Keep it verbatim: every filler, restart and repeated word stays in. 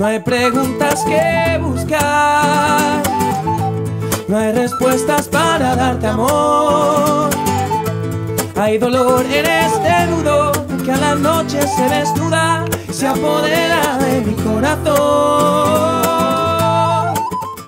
No hay preguntas que buscar, no hay respuestas para darte amor. Hay dolor en este nudo que a la noche se desnuda y se apodera de mi corazón.